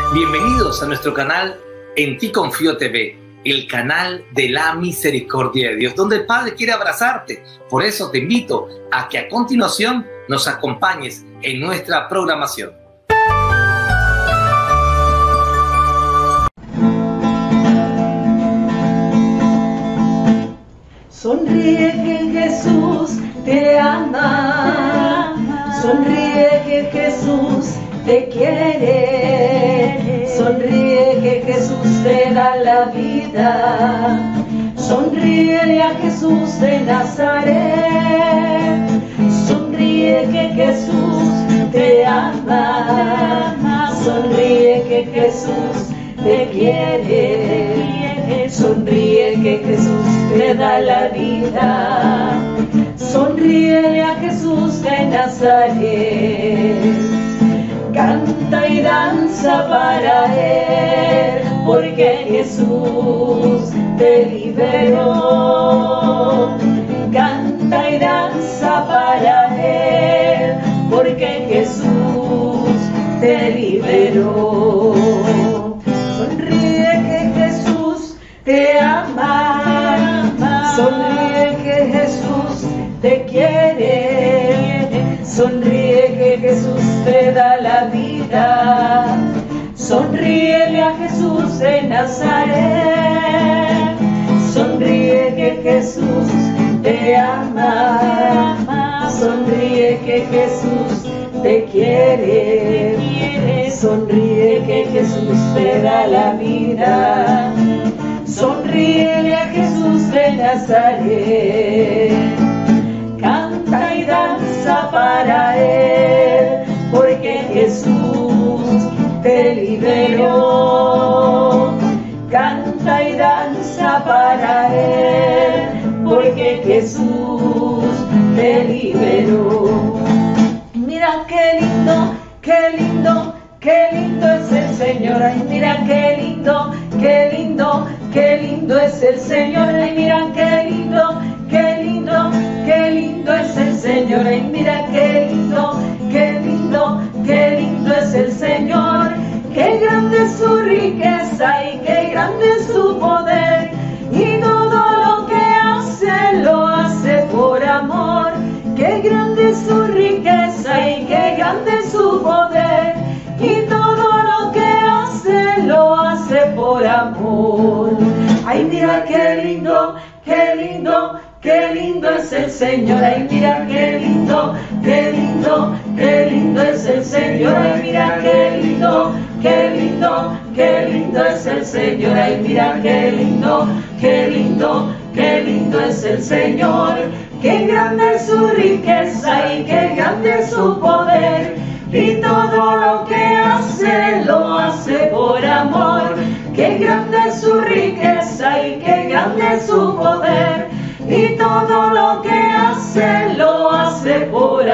Bienvenidos a nuestro canal En Ti Confío TV, el canal de la misericordia de Dios, donde el Padre quiere abrazarte. Por eso te invito a que a continuación nos acompañes en nuestra programación. Sonríe que Jesús te ama, sonríe que Jesús te quiere, sonríe que Jesús te da la vida, sonríe a Jesús de Nazaret, sonríe que Jesús te ama, sonríe que Jesús te quiere, sonríe que Jesús te da la vida, sonríe a Jesús de Nazaret. Canta y danza para Él, porque Jesús te liberó. Canta y danza para Él, porque Jesús te liberó. Sonríe que Jesús te ama, sonríe que Jesús te quiere, sonríe que Jesús te da la vida, sonríele a Jesús de Nazaret, sonríe que Jesús te ama, sonríe que Jesús te quiere, sonríe que Jesús te da la vida, sonríele a Jesús de Nazaret. Canta y danza para Él, porque Jesús te liberó. Canta y danza para Él, porque Jesús te liberó. Mira qué lindo, qué lindo, qué lindo es el Señor. Ay, mira qué lindo, qué lindo, qué lindo es el Señor. Ay, mira qué lindo, qué lindo, qué lindo es el Señor. Ay, mira qué lindo, qué lindo, qué lindo es el Señor. Qué grande es su riqueza y qué grande es su poder. Y todo lo que hace, lo hace por amor. Qué grande es su riqueza y qué grande es su poder. Y todo lo que hace, lo hace por amor. Ay, mira qué lindo, qué lindo, qué lindo es el Señor. Ay, mira qué lindo, qué lindo, qué lindo es el Señor. Ay, mira qué lindo, qué lindo, qué lindo es el Señor. Ay, mira qué lindo, qué lindo, qué lindo es el Señor. Qué grande es su riqueza y qué grande es su poder. Y todo lo que hace, lo hace por amor. Qué grande es su riqueza y qué grande es su poder. Y todo lo que hace, lo hace por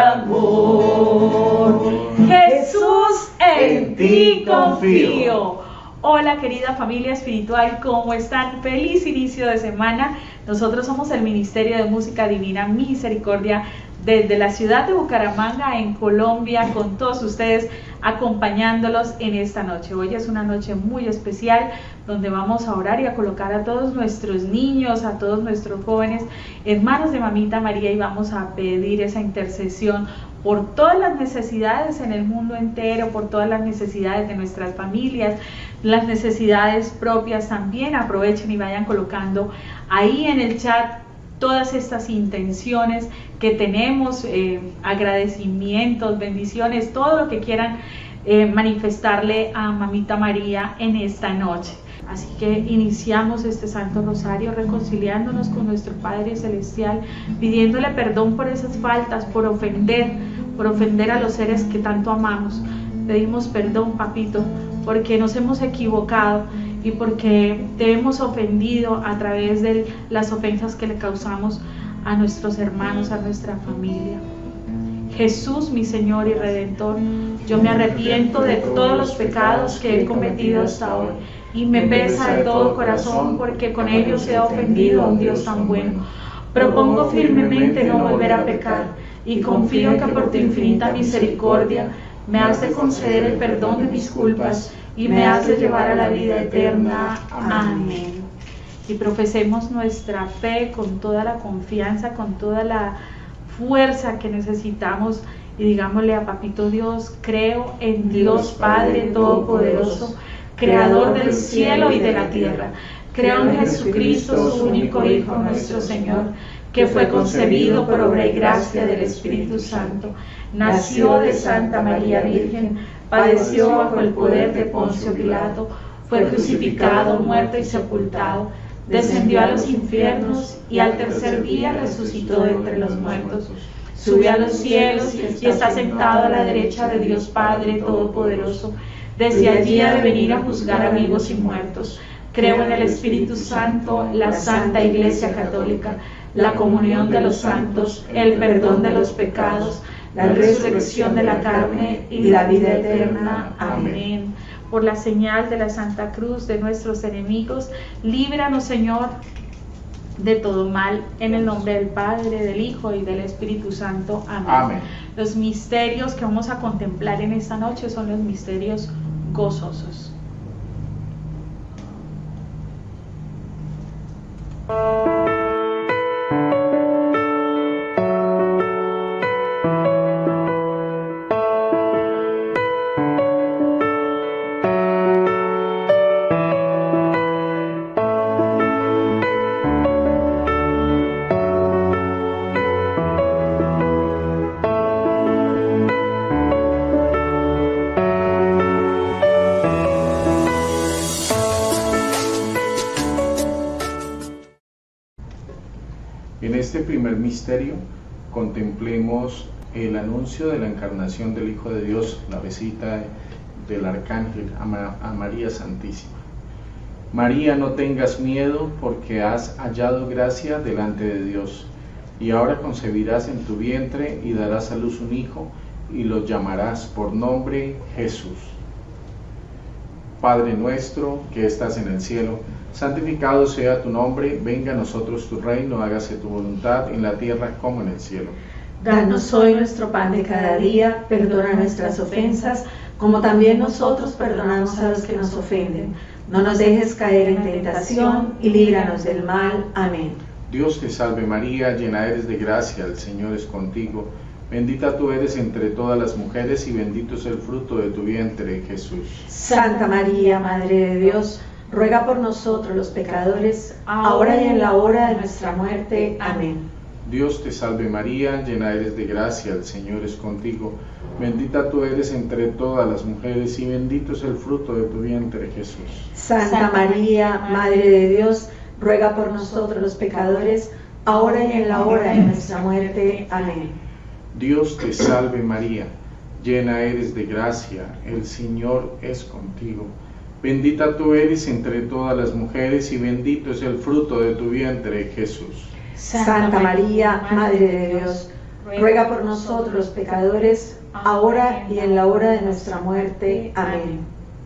amor. Jesús, en ti confío. Hola querida familia espiritual, ¿cómo están? Feliz inicio de semana. Nosotros somos el Ministerio de Música Divina Misericordia desde la ciudad de Bucaramanga, en Colombia, con todos ustedes, acompañándolos en esta noche. Hoy es una noche muy especial, donde vamos a orar y a colocar a todos nuestros niños, a todos nuestros jóvenes en manos de Mamita María, y vamos a pedir esa intercesión por todas las necesidades en el mundo entero, por todas las necesidades de nuestras familias, las necesidades propias también. Aprovechen y vayan colocando ahí en el chat todas estas intenciones que tenemos, agradecimientos, bendiciones, todo lo que quieran manifestarle a Mamita María en esta noche. Así que iniciamos este Santo Rosario reconciliándonos con nuestro Padre Celestial, pidiéndole perdón por esas faltas, por ofender a los seres que tanto amamos. Pedimos perdón, Papito, porque nos hemos equivocado y porque te hemos ofendido a través de las ofensas que le causamos a nuestros hermanos, a nuestra familia. Jesús, mi Señor y Redentor, yo me arrepiento de todos los pecados que he cometido hasta hoy, y me pesa de todo corazón porque con ellos he ofendido a un Dios tan bueno. Propongo firmemente no volver a pecar y confío que por tu infinita misericordia me has de conceder el perdón de mis culpas y me has de llevar a la vida eterna. Amén. Y profesemos nuestra fe con toda la confianza, con toda la fuerza que necesitamos, y digámosle a Papito Dios: creo en Dios Padre Todopoderoso, Creador del cielo y de la tierra. Creo en Jesucristo, su único Hijo, nuestro Señor, que fue concebido por obra y gracia del Espíritu Santo. Nació de Santa María Virgen, padeció bajo el poder de Poncio Pilato, fue crucificado, muerto y sepultado, descendió a los infiernos y al tercer día resucitó de entre los muertos. Subió a los cielos y está sentado a la derecha de Dios Padre Todopoderoso. Desde allí ha de venir a juzgar a vivos y muertos. Creo en el Espíritu Santo, la Santa Iglesia Católica, la comunión de los santos, el perdón de los pecados, la resurrección de la carne y la vida eterna. Amén. Por la señal de la Santa Cruz de nuestros enemigos, líbranos, Señor, de todo mal, en el nombre del Padre, del Hijo y del Espíritu Santo. Amén. Amén. Los misterios que vamos a contemplar en esta noche son los misterios gozosos. En este primer misterio contemplemos el anuncio de la encarnación del Hijo de Dios, la visita del Arcángel a María Santísima. María, no tengas miedo, porque has hallado gracia delante de Dios, y ahora concebirás en tu vientre y darás a luz un hijo, y lo llamarás por nombre Jesús. Padre nuestro que estás en el cielo, santificado sea tu nombre, venga a nosotros tu reino, hágase tu voluntad en la tierra como en el cielo. Danos hoy nuestro pan de cada día, perdona nuestras ofensas, como también nosotros perdonamos a los que nos ofenden. No nos dejes caer en tentación y líbranos del mal. Amén. Dios te salve María, llena eres de gracia, el Señor es contigo. Bendita tú eres entre todas las mujeres y bendito es el fruto de tu vientre, Jesús. Santa María, Madre de Dios, ruega por nosotros los pecadores, ahora y en la hora de nuestra muerte. Amén. Dios te salve María, llena eres de gracia, el Señor es contigo. Bendita tú eres entre todas las mujeres y bendito es el fruto de tu vientre, Jesús. Santa María, Madre de Dios, ruega por nosotros los pecadores, ahora y en la hora de nuestra muerte. Amén. Dios te salve María, llena eres de gracia, el Señor es contigo. Bendita tú eres entre todas las mujeres y bendito es el fruto de tu vientre, Jesús. Santa María, Madre de Dios, ruega por nosotros los pecadores, ahora y en la hora de nuestra muerte. Amén.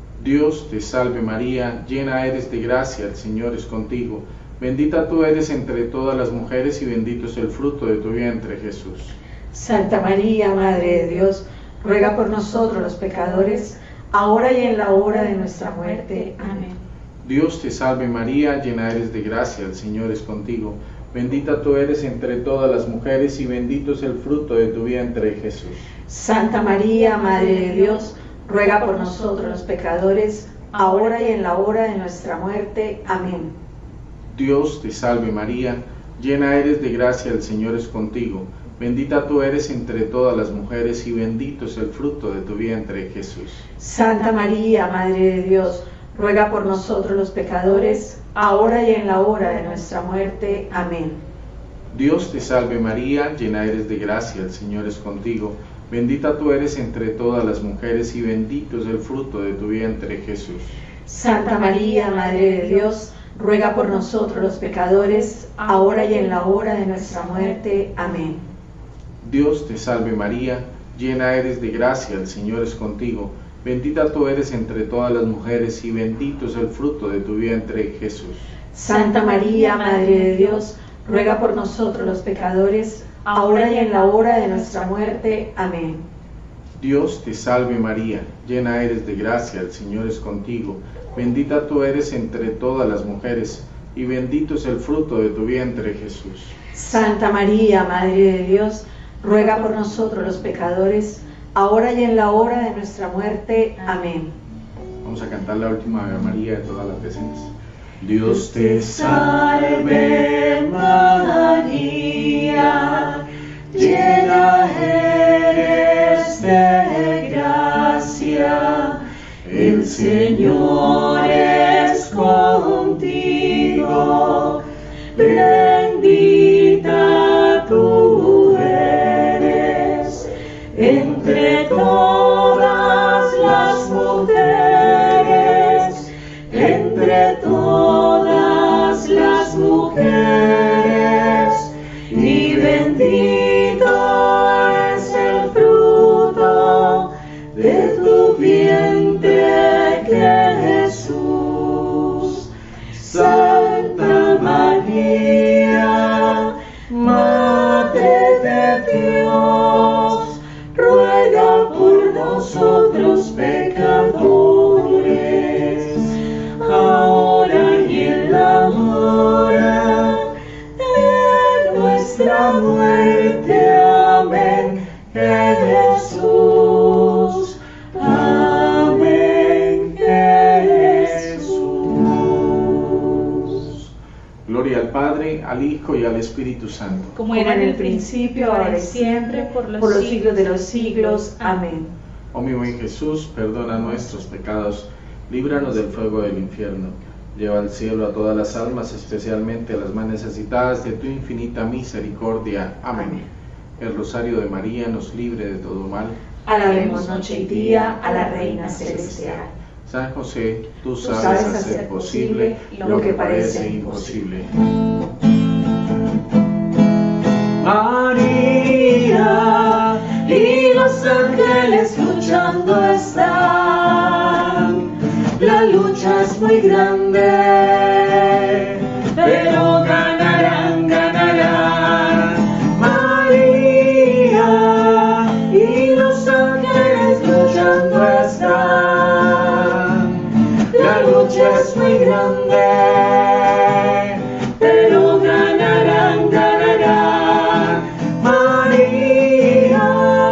Dios te salve María, llena eres de gracia, el Señor es contigo. Bendita tú eres entre todas las mujeres y bendito es el fruto de tu vientre, Jesús. Santa María, Madre de Dios, ruega por nosotros los pecadores, ahora y en la hora de nuestra muerte. Amén. Dios te salve María, llena eres de gracia, el Señor es contigo. Bendita tú eres entre todas las mujeres y bendito es el fruto de tu vientre, Jesús. Santa María, Madre de Dios, ruega por nosotros los pecadores, ahora y en la hora de nuestra muerte. Amén. Dios te salve María, llena eres de gracia, el Señor es contigo. Bendita tú eres entre todas las mujeres y bendito es el fruto de tu vientre, Jesús. Santa María, Madre de Dios, ruega por nosotros los pecadores, ahora y en la hora de nuestra muerte. Amén. Dios te salve María, llena eres de gracia, el Señor es contigo. Bendita tú eres entre todas las mujeres y bendito es el fruto de tu vientre, Jesús. Santa María, Madre de Dios, ruega por nosotros los pecadores, ahora y en la hora de nuestra muerte. Amén. Dios te salve María, llena eres de gracia, el Señor es contigo. Bendita tú eres entre todas las mujeres y bendito es el fruto de tu vientre, Jesús. Santa María, Madre de Dios, ruega por nosotros los pecadores, ahora y en la hora de nuestra muerte. Amén. Dios te salve María, llena eres de gracia, el Señor es contigo. Bendita tú eres entre todas las mujeres, y bendito es el fruto de tu vientre, Jesús. Santa María, Madre de Dios, ruega por nosotros los pecadores, ahora y en la hora de nuestra muerte. Amén. Vamos a cantar la última Ave María de todas las veces. Dios te salve María, llena eres de gracia, el Señor es contigo, bendita tú eres entre todas las mujeres, entre todas las mujeres, y bendito es el fruto de tu vientre, Jesús. Santa María, Madre de Dios, ruega por nosotros pecadores, ahora y en la hora de nuestra muerte. Amén, Jesús. Amén, Jesús. Gloria al Padre, al Hijo y al Espíritu Santo. Como era en el principio, ahora y siempre, por los siglos de los siglos. Amén. Oh mi buen Jesús, perdona nuestros pecados, líbranos del fuego del infierno, lleva al cielo a todas las almas, especialmente a las más necesitadas de tu infinita misericordia. Amén. El rosario de María nos libre de todo mal. Alabemos noche y día a la Reina Celestial. San José, tú sabes hacer posible lo que parece imposible. María y los ángeles luchando están. La lucha es muy grande, pero ganarán, ganarán. María y los ángeles luchando están. La lucha es muy grande, pero ganarán, ganarán. María.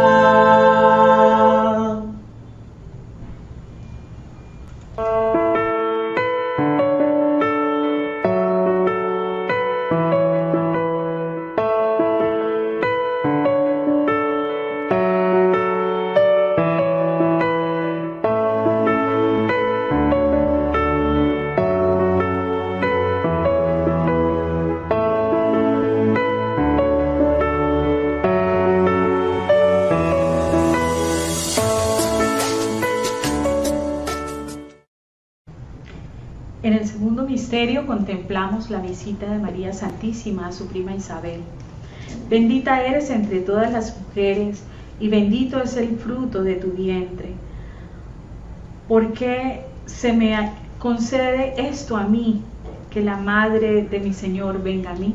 En el segundo misterio contemplamos la visita de María Santísima a su prima Isabel. Bendita eres entre todas las mujeres y bendito es el fruto de tu vientre. ¿Por qué se me concede esto a mí, que la madre de mi Señor venga a mí?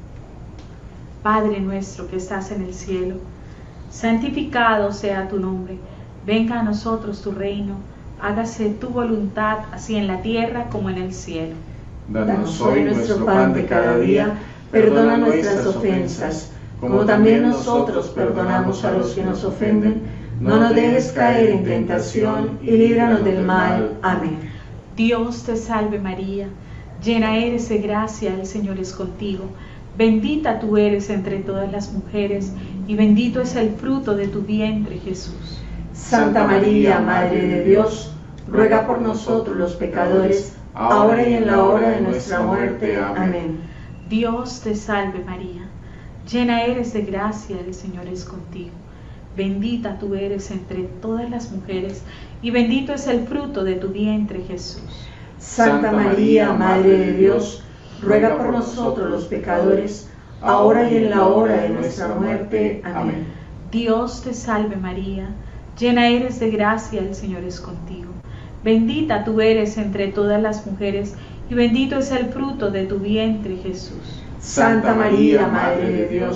Padre nuestro que estás en el cielo, santificado sea tu nombre, venga a nosotros tu reino, hágase tu voluntad, así en la tierra como en el cielo. Danos hoy nuestro pan de cada día, perdona nuestras ofensas, como también nosotros perdonamos a los que nos ofenden. No nos dejes caer en tentación y líbranos del mal. Amén. Dios te salve María, llena eres de gracia, el Señor es contigo. Bendita tú eres entre todas las mujeres, y bendito es el fruto de tu vientre, Jesús. Santa María, Madre de Dios, ruega por nosotros los pecadores, ahora y en la hora de nuestra muerte. Amén. Dios te salve María, llena eres de gracia, el Señor es contigo. Bendita tú eres entre todas las mujeres, y bendito es el fruto de tu vientre, Jesús. Santa María, Madre de Dios, ruega por nosotros los pecadores, ahora y en la hora de nuestra muerte. Amén. Dios te salve María, llena eres de gracia, el Señor es contigo. Bendita tú eres entre todas las mujeres, y bendito es el fruto de tu vientre, Jesús. Santa María, Madre de Dios,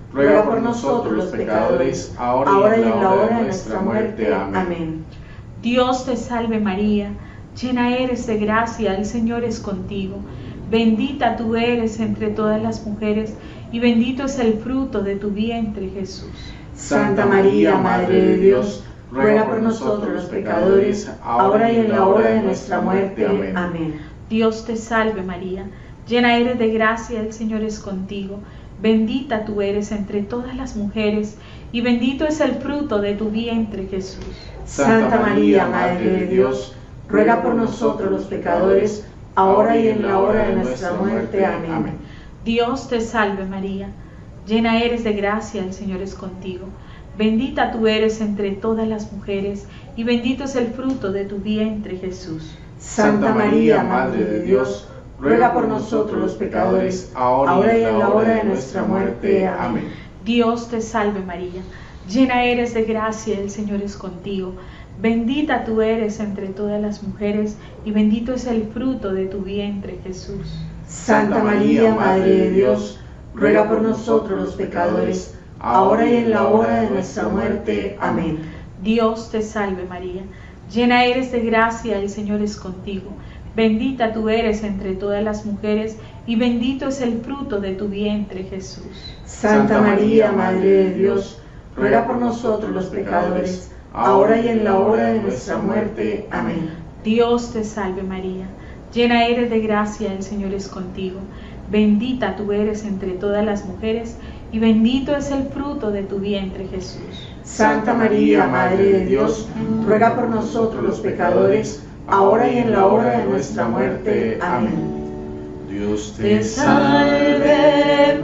ruega por nosotros los pecadores, ahora y en la hora de nuestra muerte. Amén. Dios te salve María, llena eres de gracia, el Señor es contigo. Bendita tú eres entre todas las mujeres, y bendito es el fruto de tu vientre, Jesús. Santa María, Madre de Dios, ruega por nosotros los pecadores, ahora y en la hora de nuestra muerte. Amén. Dios te salve María, llena eres de gracia, el Señor es contigo. Bendita tú eres entre todas las mujeres, y bendito es el fruto de tu vientre, Jesús. Santa María, Madre de Dios, ruega por nosotros los pecadores, ahora y en la hora de nuestra muerte. Amén. Dios te salve María, llena eres de gracia, el Señor es contigo. Bendita tú eres entre todas las mujeres, y bendito es el fruto de tu vientre, Jesús. Santa María, Madre de Dios, ruega por nosotros los pecadores, ahora y en la hora de nuestra muerte. Amén. Dios te salve María, llena eres de gracia, el Señor es contigo. Bendita tú eres entre todas las mujeres, y bendito es el fruto de tu vientre, Jesús. Santa María, Madre de Dios, ruega por nosotros los pecadores, ahora y en la hora de nuestra muerte. Amén. Dios te salve María, llena eres de gracia, el Señor es contigo. Bendita tú eres entre todas las mujeres, y bendito es el fruto de tu vientre, Jesús. Santa María, Madre de Dios, ruega por nosotros los pecadores, ahora y en la hora de nuestra muerte. Amén. Dios te salve María, llena eres de gracia, el Señor es contigo. Bendita tú eres entre todas las mujeres, y bendito es el fruto de tu vientre, Jesús. Santa María, Madre de Dios, ruega por nosotros los pecadores, ahora y en la hora de nuestra muerte. Amén. Dios te salve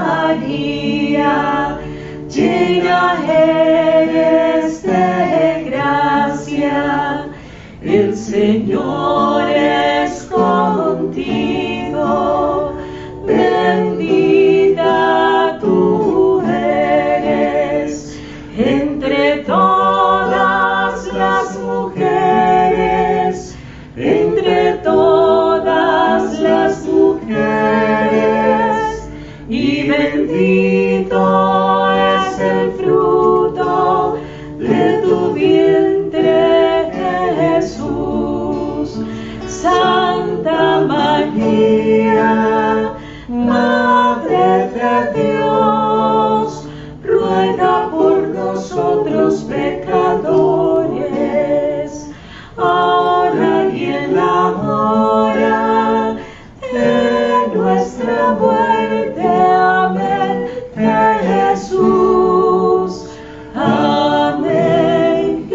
María, llena eres de gracia, el Señor es contigo, bendita tú eres entre todas las mujeres, entre todas las mujeres, y bendito es el fruto de tu vientre, Jesús. Santa María, Madre de Dios, ruega por nosotros pecadores, ahora y en la hora de nuestra muerte. Amén. Jesús. Amén.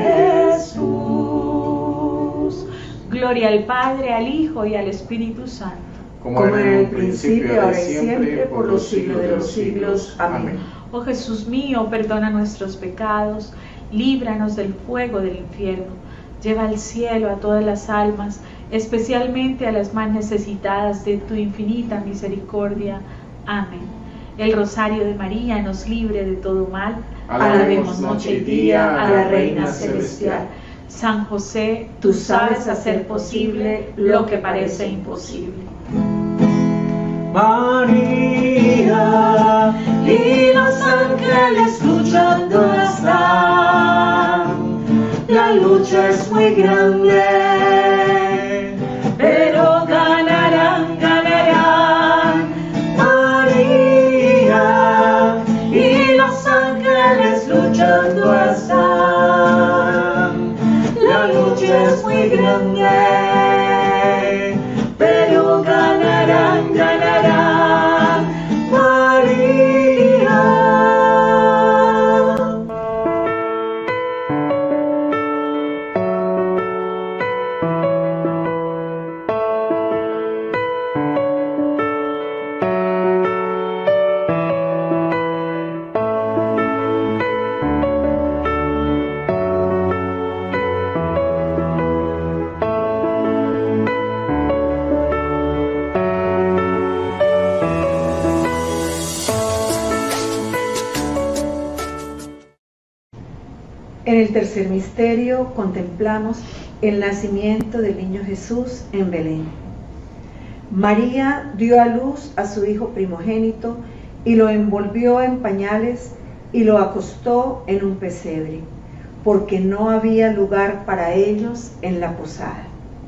Jesús. Gloria al Padre, al Hijo y al Espíritu Santo. Como en el principio, ahora y siempre, por los siglos de los siglos. Amén. Oh Jesús mío, perdona nuestros pecados, líbranos del fuego del infierno, lleva al cielo a todas las almas, especialmente a las más necesitadas de tu infinita misericordia. Amén. El rosario de María nos libre de todo mal. Alabemos noche y día a la Reina Celestial. San José, tú sabes hacer posible lo que parece imposible. María y los ángeles luchando están. La lucha es muy grande, pero ganarán, ganarán. María y los ángeles luchando están. La lucha es muy grande, pero ganarán, ganarán. María. En el tercer misterio contemplamos el nacimiento del niño Jesús en Belén. María dio a luz a su hijo primogénito y lo envolvió en pañales y lo acostó en un pesebre, porque no había lugar para ellos en la posada.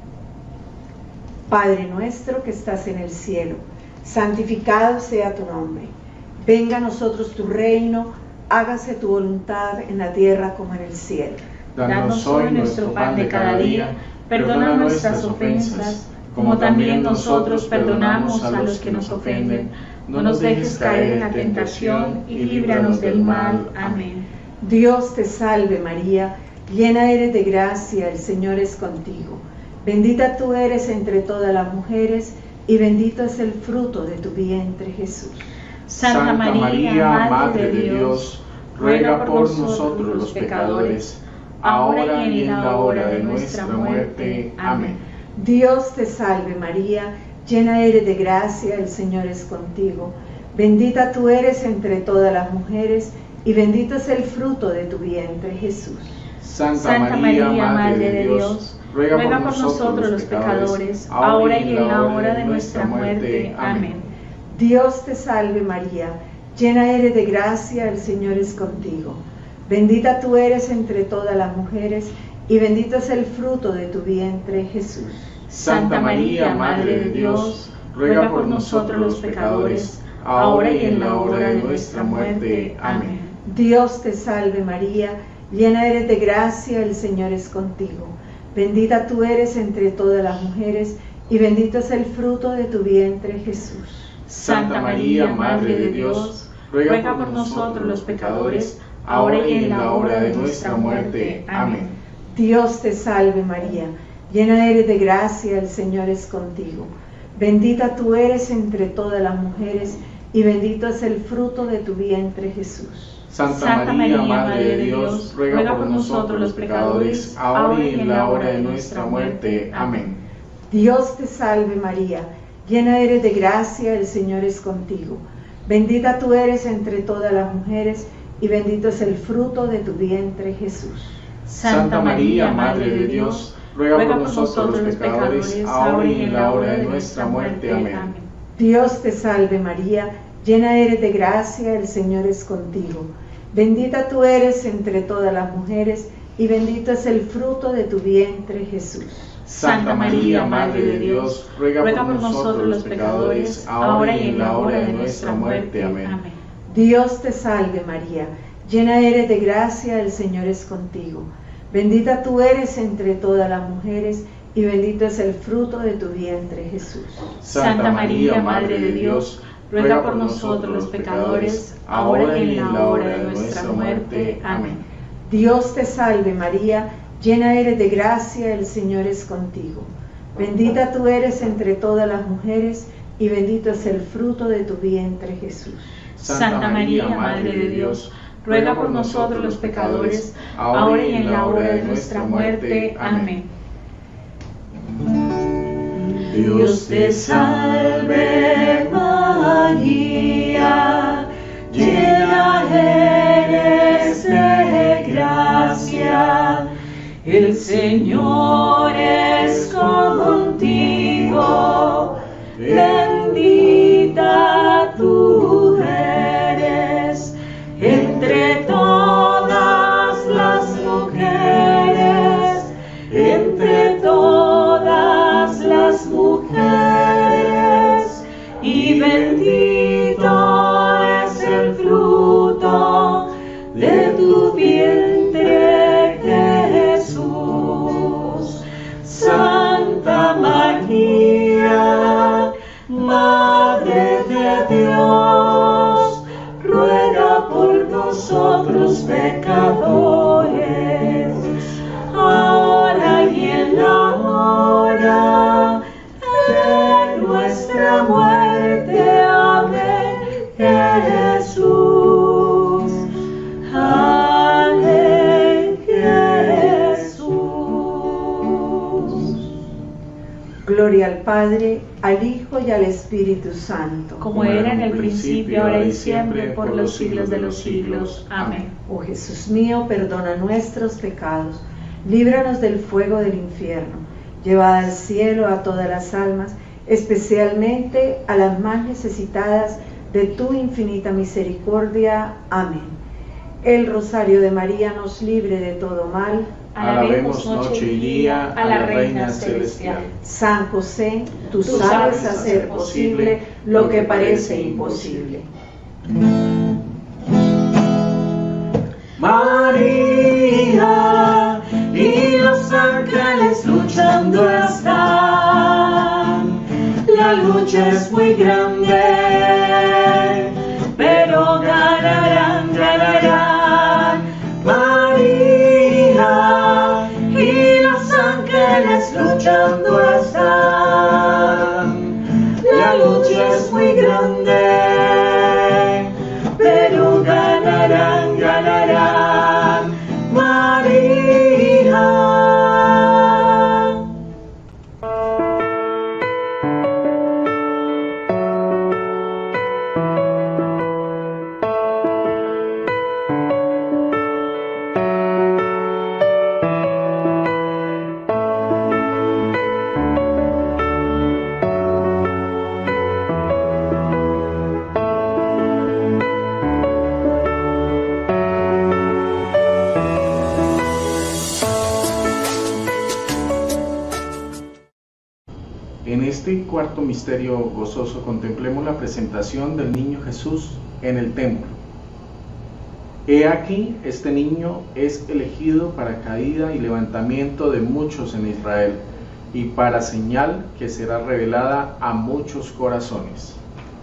Padre nuestro que estás en el cielo, santificado sea tu nombre. Venga a nosotros tu reino, hágase tu voluntad en la tierra como en el cielo. Danos hoy nuestro pan de cada día, perdona nuestras ofensas, como también nosotros perdonamos a los que nos ofenden. No nos dejes caer en la tentación y líbranos del mal. Amén. Dios te salve María, llena eres de gracia, el Señor es contigo. Bendita tú eres entre todas las mujeres, y bendito es el fruto de tu vientre, Jesús. Santa María, Madre de Dios, ruega por nosotros los pecadores, ahora y en la hora de nuestra muerte. Amén. Dios te salve María, llena eres de gracia, el Señor es contigo. Bendita tú eres entre todas las mujeres, y bendito es el fruto de tu vientre, Jesús. Santa María, Madre de Dios, ruega por nosotros los pecadores, ahora y en la hora de nuestra muerte. Amén. Dios te salve María, llena eres de gracia, el Señor es contigo. Bendita tú eres entre todas las mujeres, y bendito es el fruto de tu vientre, Jesús. Santa María, Madre de Dios, ruega por nosotros los pecadores, ahora y en la hora de nuestra muerte. Amén. Dios te salve María, llena eres de gracia, el Señor es contigo. Bendita tú eres entre todas las mujeres, y bendito es el fruto de tu vientre, Jesús. Santa María, Madre de Dios, ruega por nosotros los pecadores, ahora y en la hora de nuestra muerte. Amén. Dios te salve María, llena eres de gracia, el Señor es contigo. Bendita tú eres entre todas las mujeres, y bendito es el fruto de tu vientre, Jesús. Santa María, Madre de Dios, ruega por nosotros los pecadores, ahora y en la hora de nuestra muerte. Amén. Dios te salve María, llena eres de gracia, el Señor es contigo. Bendita tú eres entre todas las mujeres, y bendito es el fruto de tu vientre, Jesús. Santa María, Madre de Dios, ruega por nosotros los pecadores, ahora y en la hora de nuestra muerte. Amén. Dios te salve María, llena eres de gracia, el Señor es contigo. Bendita tú eres entre todas las mujeres, y bendito es el fruto de tu vientre, Jesús. Santa María, Madre de Dios, ruega por nosotros los pecadores, ahora y en la hora de nuestra muerte. Amén. Dios te salve María, llena eres de gracia, el Señor es contigo. Bendita tú eres entre todas las mujeres, y bendito es el fruto de tu vientre, Jesús. Santa María, Madre de Dios, ruega por nosotros los pecadores, ahora y en la hora de nuestra muerte. Amén. Dios te salve María, llena eres de gracia, el Señor es contigo. Bendita tú eres entre todas las mujeres, y bendito es el fruto de tu vientre, Jesús. Santa María, Madre de Dios, ruega por nosotros los pecadores, ahora y en la hora de nuestra muerte. Amén. Dios te salve María, llena eres de gracia, el Señor es contigo, bendita tú eres entre todas las mujeres, entre todas las mujeres, y bendito es el fruto de tu vientre, Jesús. Santa María, Madre de Dios, ruega por nosotros pecadores, ahora y en la hora de nuestra muerte. Amén, Jesús. Amén, Jesús. Gloria al Padre, al Hijo y al Espíritu Santo, como era en el principio, ahora y siempre, por los siglos de los siglos. Amén. Oh Jesús mío, perdona nuestros pecados, líbranos del fuego del infierno, lleva al cielo a todas las almas, especialmente a las más necesitadas de tu infinita misericordia. Amén. El rosario de María nos libre de todo mal. Alabemos noche y día a la Reina Celestial. San José, tú sabes hacer posible lo que parece imposible. María y los ángeles luchando están. La lucha es muy grande, pero ganarán, ganarán. María y los ángeles luchando están. La lucha es muy grande, pero ganarán, ganarán. María. En este cuarto misterio gozoso contemplemos la presentación del niño Jesús en el templo. He aquí, este niño es elegido para caída y levantamiento de muchos en Israel, y para señal que será revelada a muchos corazones.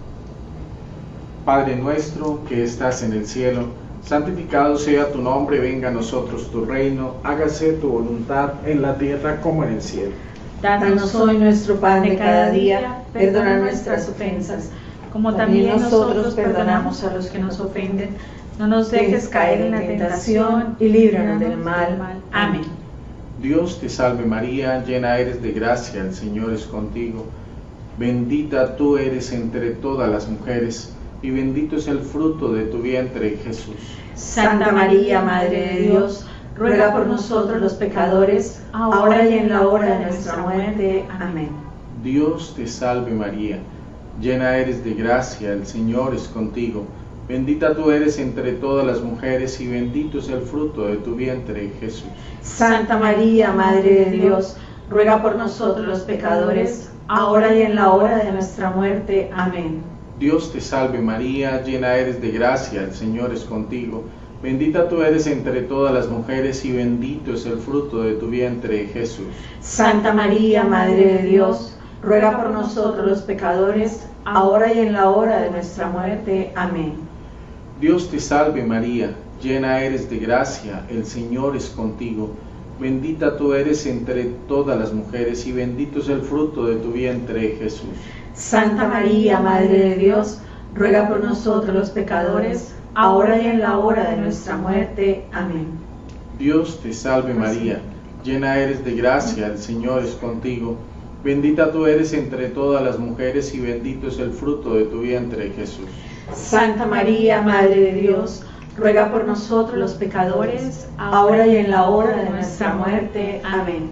Padre nuestro que estás en el cielo, santificado sea tu nombre, venga a nosotros tu reino, hágase tu voluntad en la tierra como en el cielo. Danos hoy nuestro pan de cada día, perdona nuestras ofensas, como también nosotros perdonamos a los que nos ofenden. No nos dejes caer en la tentación y líbranos del mal. Amén. Dios te salve María, llena eres de gracia, el Señor es contigo. Bendita tú eres entre todas las mujeres, y bendito es el fruto de tu vientre, Jesús. Santa María, Madre de Dios, ruega por nosotros los pecadores, ahora y en la hora de nuestra muerte. Amén. Dios te salve María, llena eres de gracia, el Señor es contigo. Bendita tú eres entre todas las mujeres, y bendito es el fruto de tu vientre, Jesús. Santa María, Madre de Dios, ruega por nosotros los pecadores, ahora y en la hora de nuestra muerte. Amén. Dios te salve María, llena eres de gracia, el Señor es contigo. Bendita tú eres entre todas las mujeres, y bendito es el fruto de tu vientre, Jesús. Santa María, Madre de Dios, ruega por nosotros los pecadores, ahora y en la hora de nuestra muerte. Amén. Dios te salve María, llena eres de gracia, el Señor es contigo. Bendita tú eres entre todas las mujeres, y bendito es el fruto de tu vientre, Jesús. Santa María, Madre de Dios, ruega por nosotros los pecadores, ahora y en la hora de nuestra muerte. Amén. Dios te salve María, llena eres de gracia, el Señor es contigo. Bendita tú eres entre todas las mujeres, y bendito es el fruto de tu vientre, Jesús. Santa María, Madre de Dios, ruega por nosotros los pecadores, ahora y en la hora de nuestra muerte. Amén.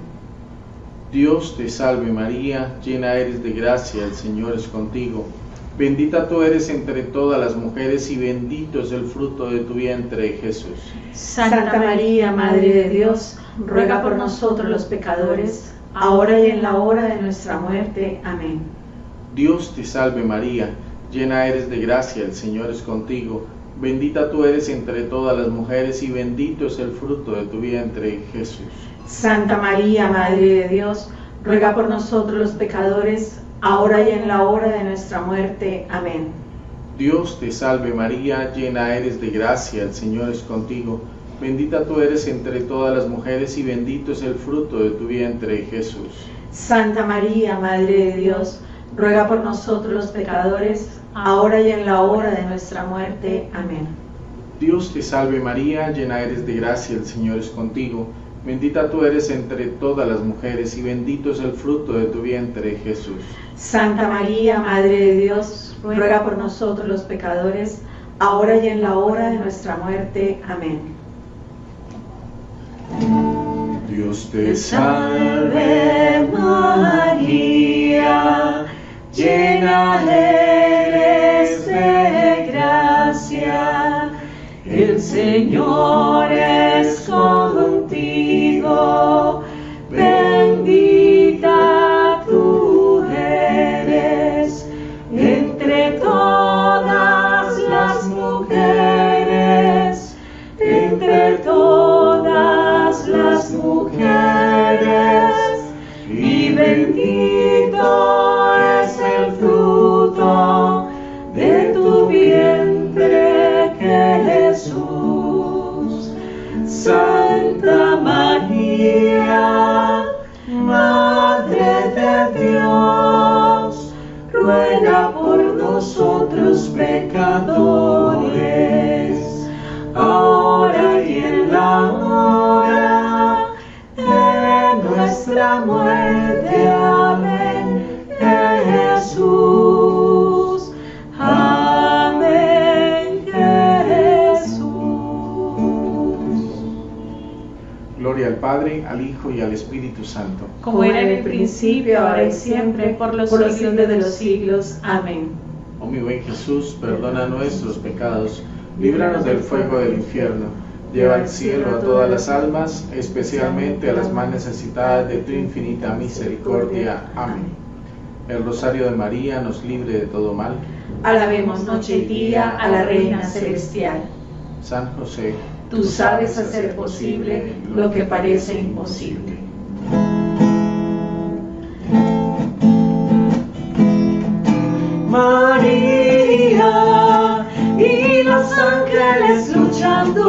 Dios te salve María, llena eres de gracia, el Señor es contigo. Bendita tú eres entre todas las mujeres, y bendito es el fruto de tu vientre, Jesús. Santa María, Madre de Dios, ruega por nosotros los pecadores, ahora y en la hora de nuestra muerte. Amén. Dios te salve María, llena eres de gracia, el Señor es contigo. Bendita tú eres entre todas las mujeres, y bendito es el fruto de tu vientre, Jesús. Santa María, Madre de Dios, ruega por nosotros los pecadores, ahora y en la hora de nuestra muerte. Amén. Dios te salve María, llena eres de gracia, el Señor es contigo. Bendita tú eres entre todas las mujeres, y bendito es el fruto de tu vientre, Jesús. Santa María, Madre de Dios, ruega por nosotros los pecadores, ahora y en la hora de nuestra muerte. Amén. Dios te salve María, llena eres de gracia, el Señor es contigo. Bendita tú eres entre todas las mujeres, y bendito es el fruto de tu vientre, Jesús. Santa María, Madre de Dios, ruega por nosotros los pecadores, ahora y en la hora de nuestra muerte. Amén. Dios te salve María, llena eres de las mujeres, y bendito es el fruto de tu vientre, Jesús. Santa María, Madre de Dios, ruega por nosotros pecadores, ahora y en la hora de nuestra muerte. Amén. Jesús. Amén. Jesús. Gloria al Padre, al Hijo y al Espíritu Santo. Como era en el principio, ahora y siempre, por los siglos de los siglos. Amén. Oh mi buen Jesús, perdona nuestros pecados, líbranos del fuego del infierno, lleva al cielo a todas las almas, especialmente a las más necesitadas de tu infinita misericordia. Amén. El Rosario de María nos libre de todo mal. Alabemos noche y día a la Reina Celestial. San José, Tú sabes hacer posible lo que parece imposible. María y los ángeles luchando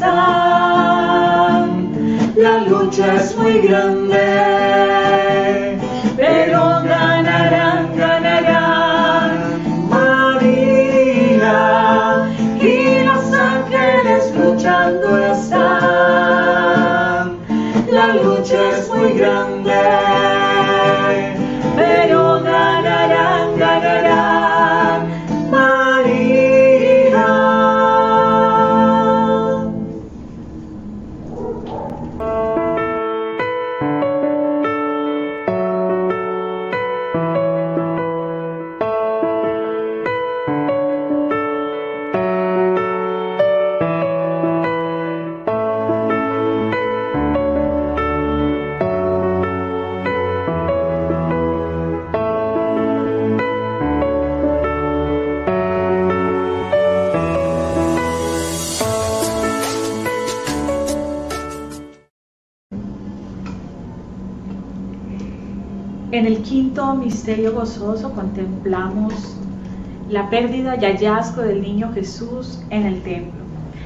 están. La lucha es muy grande, pero ganarán, ganarán. María y los ángeles luchando están. La lucha es muy grande, pero ganarán, ganarán. María. En el quinto misterio gozoso contemplamos la pérdida y hallazgo del niño Jesús en el templo.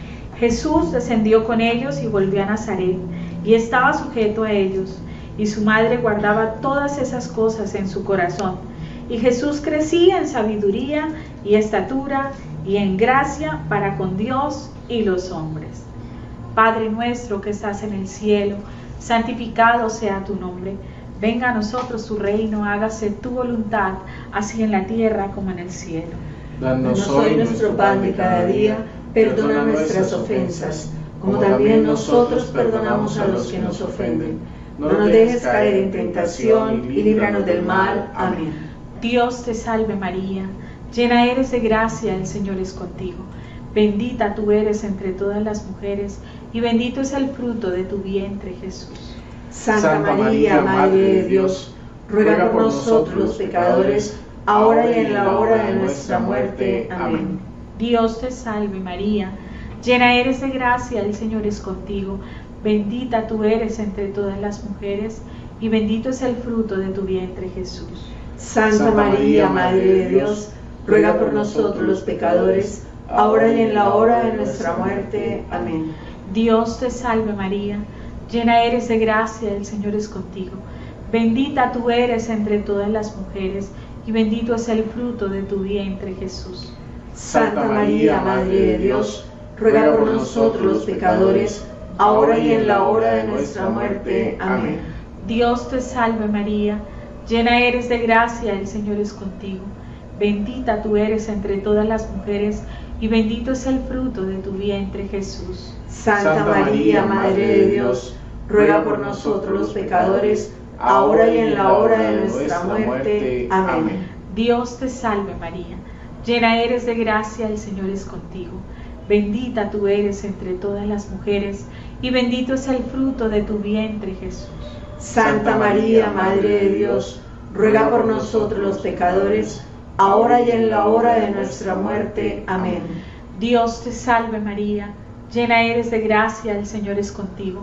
Jesús descendió con ellos y volvió a Nazaret, y estaba sujeto a ellos, y su madre guardaba todas esas cosas en su corazón. Y Jesús crecía en sabiduría y estatura y en gracia para con Dios y los hombres. Padre nuestro que estás en el cielo, santificado sea tu nombre. Venga a nosotros tu reino, hágase tu voluntad, así en la tierra como en el cielo. danos hoy nuestro pan de cada día, perdona nuestras ofensas, como también nosotros perdonamos a los que nos ofenden. No nos dejes caer en tentación y líbranos del mal. Amén. Dios te salve María, llena eres de gracia, el Señor es contigo. Bendita tú eres entre todas las mujeres, y bendito es el fruto de tu vientre, Jesús. Santa María, Madre de Dios, ruega por nosotros los pecadores, ahora y en la hora de nuestra muerte. Amén. Dios te salve María, llena eres de gracia, el Señor es contigo. Bendita tú eres entre todas las mujeres, y bendito es el fruto de tu vientre, Jesús. Santa María, Madre de Dios, ruega por nosotros los pecadores, ahora y en la hora de nuestra muerte. Amén. Dios te salve María, llena eres de gracia, el Señor es contigo. Bendita tú eres entre todas las mujeres, y bendito es el fruto de tu vientre, Jesús. Santa María, Madre de Dios, ruega por nosotros los pecadores, ahora y en la hora de nuestra muerte. Amén. Dios te salve María, llena eres de gracia, el Señor es contigo. Bendita tú eres entre todas las mujeres, y bendito es el fruto de tu vientre, Jesús. Santa María, Madre de Dios, ruega por nosotros los pecadores, ahora y en la hora de nuestra muerte. Amén. Dios te salve María, llena eres de gracia, el Señor es contigo. Bendita tú eres entre todas las mujeres, y bendito es el fruto de tu vientre, Jesús. Santa María, Madre de Dios, ruega por nosotros los pecadores, ahora y en la hora de nuestra muerte. Amén. Dios te salve María, llena eres de gracia, el Señor es contigo.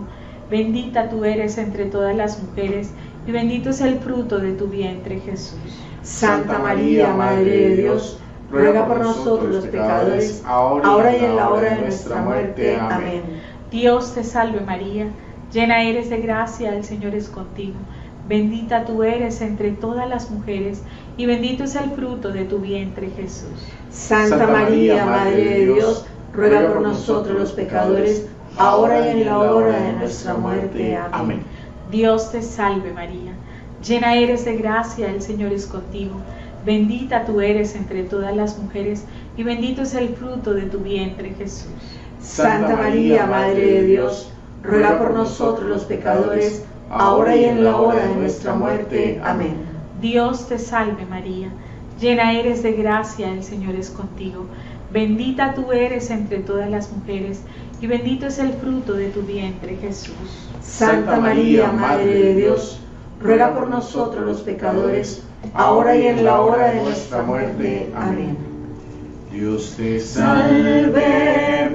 Bendita tú eres entre todas las mujeres, y bendito es el fruto de tu vientre, Jesús. Santa María, Madre de Dios, ruega por nosotros los pecadores, ahora y en la hora de nuestra muerte. Amén. Dios te salve María, llena eres de gracia, el Señor es contigo. Bendita tú eres entre todas las mujeres, y bendito es el fruto de tu vientre, Jesús. Santa María, Madre de Dios, ruega por nosotros los pecadores, ahora y en la hora de nuestra muerte. Amén. Dios te salve María, llena eres de gracia, el Señor es contigo. Bendita tú eres entre todas las mujeres, y bendito es el fruto de tu vientre, Jesús. Santa María, Madre de Dios, ruega por nosotros los pecadores, ahora y en la hora de nuestra muerte. Amén. Dios te salve María, llena eres de gracia, el Señor es contigo. Bendita tú eres entre todas las mujeres, y bendito es el fruto de tu vientre, Jesús. Santa María, Madre de Dios, ruega por nosotros los pecadores, ahora y en la hora de nuestra muerte. Amén. Dios te salve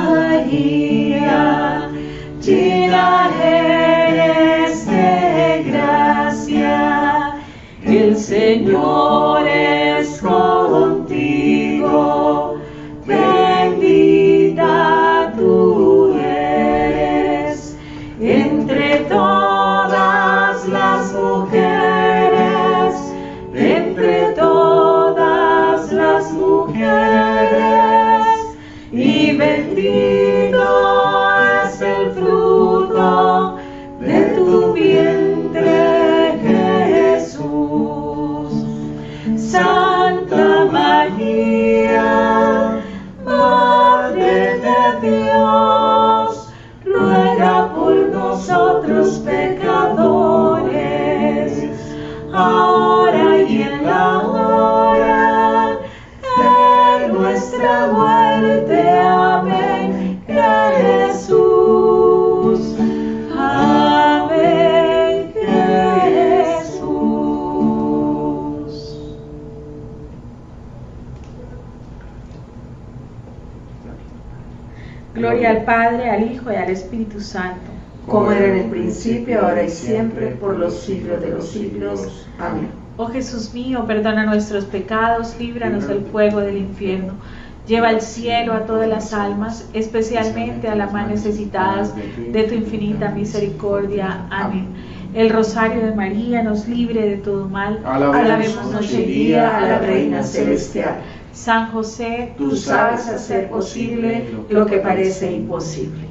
María, llena eres de gracia, el Señor es contigo, bendita tú eres entre todas las mujeres, entre todas las mujeres, y bendito es el fruto de tu vientre, Jesús. Santa María, Madre de Dios, ruega por nosotros pecadores, ahora y en la hora de nuestra muerte. Amén, Jesús. Amén, Jesús. Gloria al Padre, al Hijo y al Espíritu Santo, como era en el principio, ahora y siempre, por los siglos de los siglos. Amén. Oh Jesús mío, perdona nuestros pecados, líbranos del fuego del infierno. Lleva al cielo a todas las almas, especialmente a las más necesitadas de tu infinita misericordia. Amén. El rosario de María nos libre de todo mal. Alabemos noche y día a la Reina Celestial. San José, tú sabes hacer posible lo que parece imposible.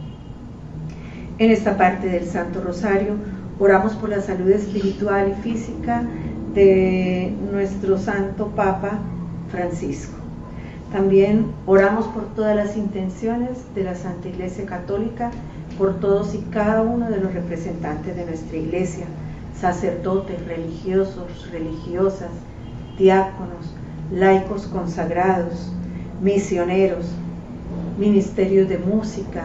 En esta parte del Santo Rosario oramos por la salud espiritual y física de nuestro Santo Papa Francisco. También oramos por todas las intenciones de la Santa Iglesia Católica, por todos y cada uno de los representantes de nuestra Iglesia, sacerdotes, religiosos, religiosas, diáconos, laicos consagrados, misioneros, ministerios de música,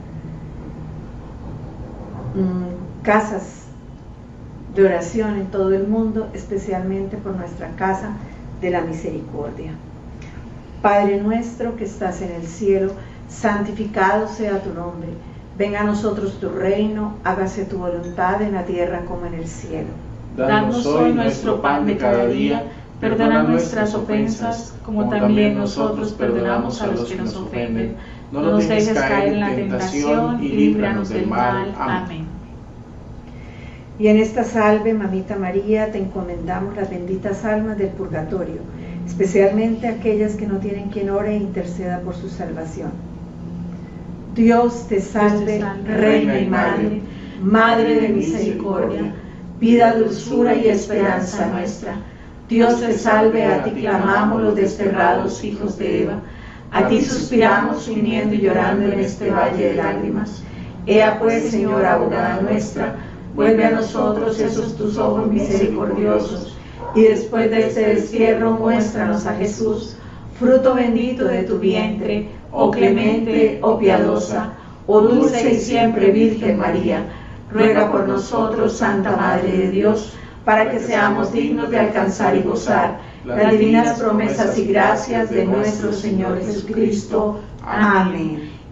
casas de oración en todo el mundo, especialmente por nuestra Casa de la Misericordia. Padre nuestro que estás en el cielo, santificado sea tu nombre. Venga a nosotros tu reino, hágase tu voluntad en la tierra como en el cielo. Danos hoy nuestro pan de cada día, perdona nuestras ofensas, como también nosotros perdonamos a los que nos ofenden. No nos dejes caer en la tentación y líbranos del mal. Amén. Y en esta salve, Mamita María, te encomendamos las benditas almas del purgatorio, especialmente aquellas que no tienen quien ore e interceda por su salvación. Dios te salve, Reina y Madre, Madre de misericordia, vida, dulzura y esperanza nuestra. Dios te salve, a ti clamamos los desterrados hijos de Eva, a ti suspiramos gimiendo y llorando en este valle de lágrimas. Ea pues, Señora, abogada nuestra, vuelve a nosotros esos tus ojos misericordiosos, y después de este destierro muéstranos a Jesús, fruto bendito de tu vientre, oh clemente, oh piadosa, oh dulce y siempre Virgen María. Ruega por nosotros, Santa Madre de Dios, para que seamos dignos de alcanzar y gozar las divinas promesas y gracias de nuestro Señor Jesucristo. Amén.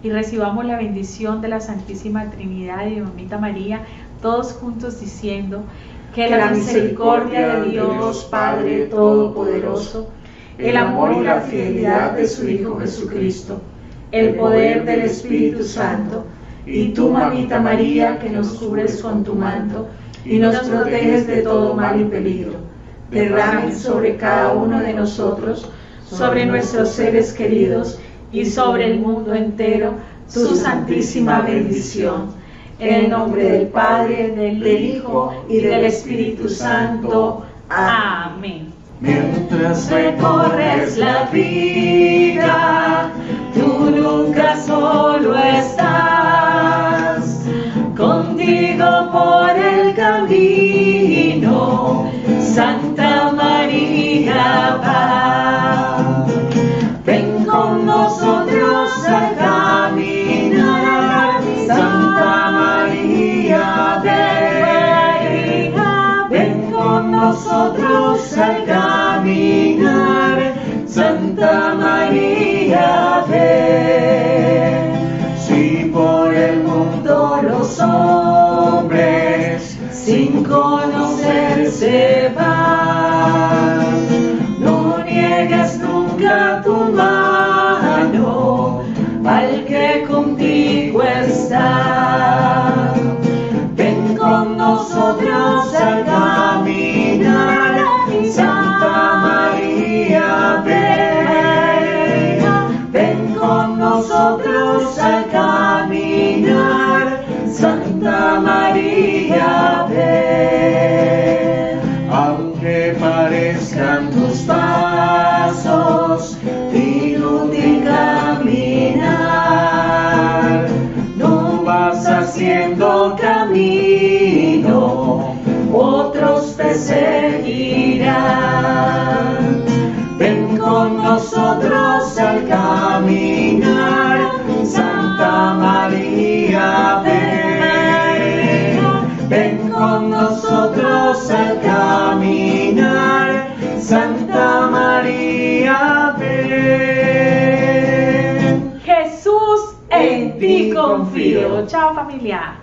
y recibamos la bendición de la Santísima Trinidad y de Mamita María, todos juntos diciendo que la misericordia de Dios Padre Todopoderoso, el amor y la fidelidad de su Hijo Jesucristo, el poder del Espíritu Santo, y tú, Mamita María, que nos cubres con tu manto y nos proteges de todo mal y peligro, derramen sobre cada uno de nosotros, sobre nuestros seres queridos y sobre el mundo entero, tu santísima bendición. En el nombre del Padre, del Hijo y del Espíritu Santo. Amén. Mientras recorres la vida, tú nunca solo estás, contigo por el camino, Santa María va. Ven con nosotros a caminar, Santa María ven. Ven con nosotros a caminar, Santa María ven. Si por el mundo los hombres sin conocerse van, no niegues nunca tu mano al que contigo está. Ven con nosotros a caminar, Santa María ven. Ven con nosotros a caminar, Santa María ven. Aunque parezcan tus pasos inútil caminar, no vas haciendo camino, otros te seguirán. Ven con nosotros al caminar, Santa María ven. Ven con nosotros al caminar, Santa María ven. Jesús, en ti confío. Chao, familia.